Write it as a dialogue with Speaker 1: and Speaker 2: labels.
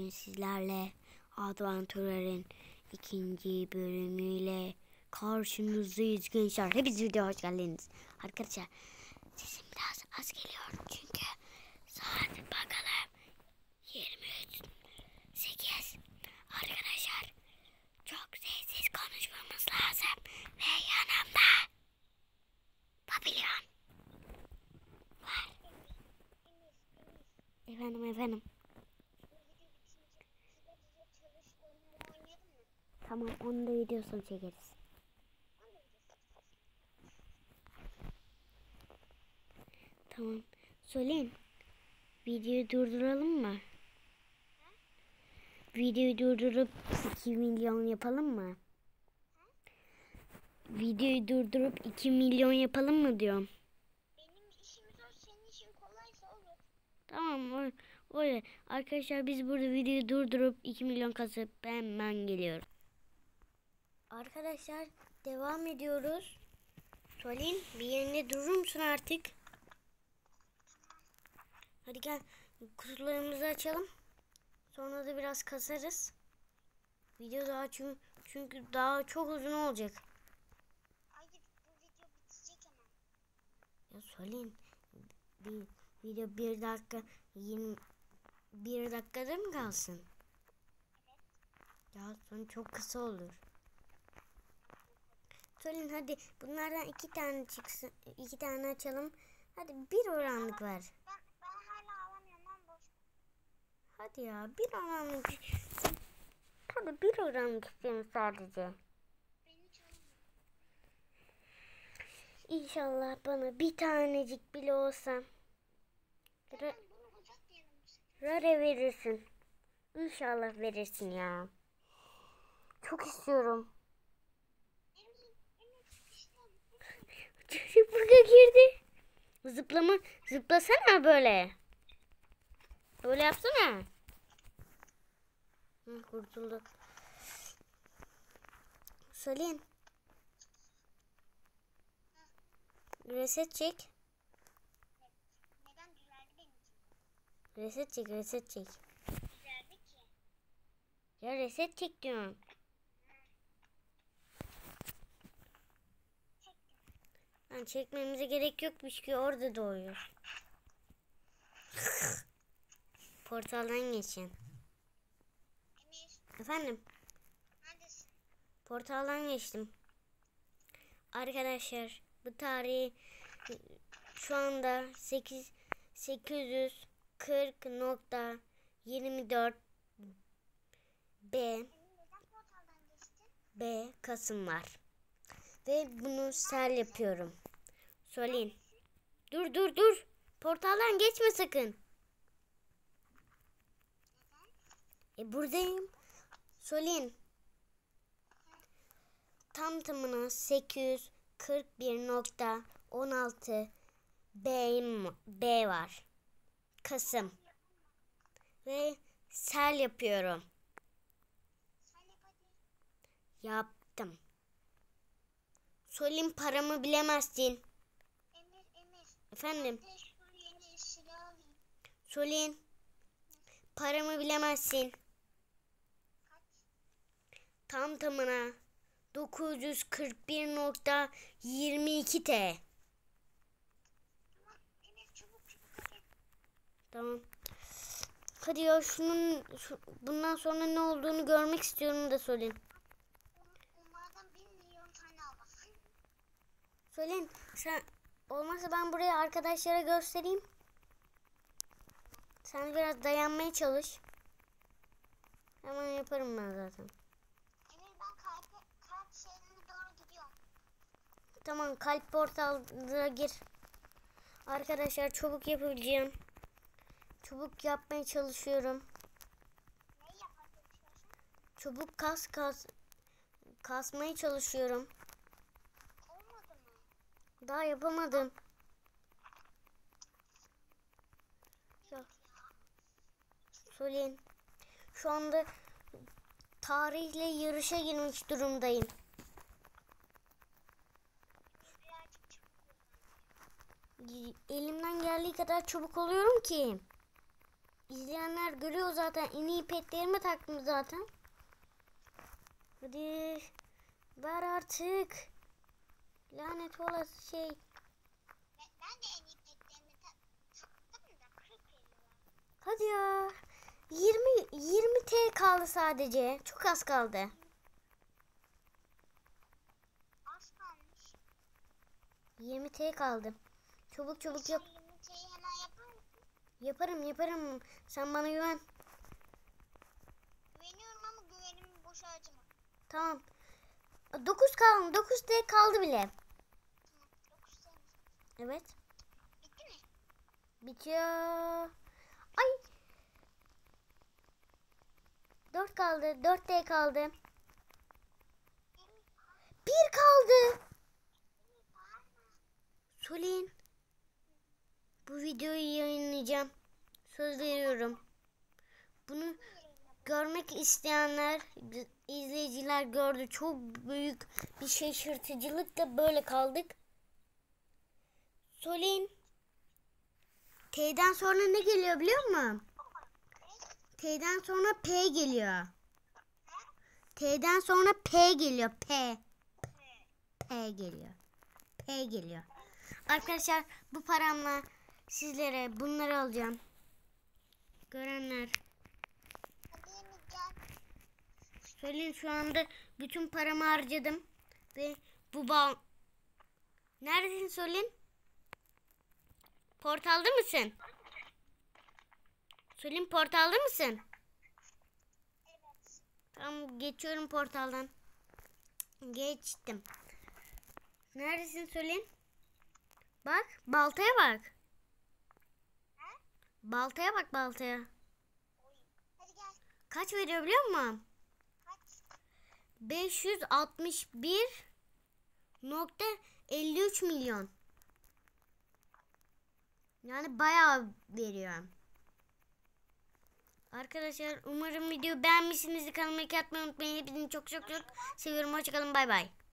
Speaker 1: Bugün sizlerle Adventurer'in ikinci bölümüyle karşınızdayız gençler. Hepiniz videoya hoş geldiniz. Arkadaşlar sesim biraz az geliyor çünkü saat bakalım 23:08. Arkadaşlar çok sessiz konuşmamız lazım ve yanımda Papilyon var. Efendim. Tamam, onu da videosunu çekeriz. Tamam. Söyleyin. Videoyu durduralım mı? Videoyu durdurup 2 milyon yapalım mı? Videoyu durdurup 2 milyon yapalım mı diyorum.
Speaker 2: Benim işim zor, senin işin kolaysa olur.
Speaker 1: Tamam, öyle. Arkadaşlar biz burada videoyu durdurup 2 milyon kasıp hemen geliyorum. Arkadaşlar devam ediyoruz. Söyleyin, bir yerinde durur musun artık? Hadi gel kutularımızı açalım. Sonra da biraz kasarız. Video daha çünkü daha çok uzun olacak.
Speaker 2: Hayır, bu video bitecek hemen.
Speaker 1: Ya söyleyin. Video 1 dakika 21 dakikada mı kalsın?
Speaker 2: Evet.
Speaker 1: Ya sonra çok kısa olur. Söyleyin hadi bunlardan 2 tane çıksın. 2 tane açalım. Hadi bir oranlık ver.
Speaker 2: Ben hala alamıyorum lan boş.
Speaker 1: Hadi ya bir oranlık. Hadi bir oranlık istiyorum sadece.
Speaker 2: Ben hiç alamıyorum.
Speaker 1: İnşallah bana bir tanecik bile olsa
Speaker 2: Tamam, bunu uzatmayalım bu sefer.
Speaker 1: rare verirsin. İnşallah verirsin ya. Çok istiyorum.
Speaker 2: Emir sıkıştım.
Speaker 1: Çocuk buraya girdi. Zıplasana böyle. Böyle yapsana. Hı, kurtulduk. Söyleyin. Reset çek.
Speaker 2: Neden düzeldi benim için?
Speaker 1: Reset çek.
Speaker 2: Düzeldi ki.
Speaker 1: Ya reset çek diyorum.
Speaker 2: Çektim.
Speaker 1: Yani çekmemize gerek yokmuş ki orada doğuyor. Portaldan geçin.
Speaker 2: Emir,
Speaker 1: Efendim,
Speaker 2: neredesin?
Speaker 1: portaldan geçtim. Arkadaşlar bu tarihi şu anda 840.24
Speaker 2: Emir, neden portaldan geçtin?
Speaker 1: B Kasım var. Ve bunu sel yapıyorum. Söyleyin. Dur. Portaldan geçme sakın.
Speaker 2: Neden?
Speaker 1: Buradayım. Söyleyin. Tamına 841.16 B var. Kasım. Ve sel yapıyorum.
Speaker 2: Sen yap hadi.
Speaker 1: Yaptım. Söyleyin, paramı bilemezsin.
Speaker 2: Emir.
Speaker 1: Efendim.
Speaker 2: Ben de şu yeni silah alayım.
Speaker 1: Söyleyin. Paramı bilemezsin.
Speaker 2: Kaç?
Speaker 1: Tamına 941.22 T.
Speaker 2: Tamam. Emir çabuk hadi.
Speaker 1: Tamam. Hadi ya bundan sonra ne olduğunu görmek istiyorum da söyleyin.
Speaker 2: Onlardan 1 milyon tane al bak.
Speaker 1: Söyleyin. Sen olmazsa ben buraya arkadaşlara göstereyim. Sen biraz dayanmaya çalış. Hemen yaparım ben zaten.
Speaker 2: Emir, ben kalp şeylerine doğru gidiyorum.
Speaker 1: Tamam, kalp portalına gir. Arkadaşlar çabuk yapabileceğim. Çabuk yapmaya çalışıyorum.
Speaker 2: Neyi yapmak istiyorsun?
Speaker 1: Çabuk kasmaya çalışıyorum.
Speaker 2: Olmadı mı?
Speaker 1: Daha yapamadım. Ya, söyleyin. Şu anda tarihle yarışa girmiş durumdayım.
Speaker 2: Birazcık çabuk ol.
Speaker 1: Elimden geldiği kadar çabuk oluyorum ki. izleyenler görüyor zaten. En iyi petlerimi taktım zaten. Hadi ver artık. Lanet olası şey.
Speaker 2: Ben de en iyi petlerimi taktım da 40 eli var.
Speaker 1: Hadi ya. 20 T kaldı sadece. Çok az kaldı.
Speaker 2: Az kalmış.
Speaker 1: 20 T kaldı. Çabuk çabuk yap.
Speaker 2: Yumurtayı hemen yapar mısın?
Speaker 1: Yaparım. Sen bana güven.
Speaker 2: Güveniyorum ama güvenimi boşa harcama.
Speaker 1: Tamam. 9 kaldı. 9 T kaldı bile.
Speaker 2: Tamam. 9 tane.
Speaker 1: Evet.
Speaker 2: Bitti mi?
Speaker 1: Bitiyor. Ay. 4 kaldı. 4 T kaldı. 1 kaldı. Solin. Bu videoyu yayınlayacağım. Söz veriyorum. Bunu görmek isteyenler, izleyiciler gördü. Çok büyük bir şaşırtıcılıkla böyle kaldık. Solin. T'den sonra ne geliyor biliyor musun? T'den sonra P geliyor. T'den sonra P geliyor. P geliyor. P geliyor. Arkadaşlar bu paramla sizlere bunları alacağım. Görenler.
Speaker 2: Hadi Emir gel.
Speaker 1: Söyleyin şu anda bütün paramı harcadım. Ve bu bal... Neredesin Solin? Portalda mısın? Solin portalda mısın?
Speaker 2: Evet.
Speaker 1: Tamam geçiyorum portaldan. Geçtim. Neredesin Solin? Bak baltaya bak. Baltaya bak baltaya.
Speaker 2: Hadi gel.
Speaker 1: Kaç veriyor biliyor musun?
Speaker 2: Kaç?
Speaker 1: 561,53 milyon. Yani bayağı veriyor. Arkadaşlar umarım videoyu beğenmişsinizdir. Kanalıma like atmayı unutmayın. Hepinizi çok seviyorum. Hoşçakalın. Bay bay.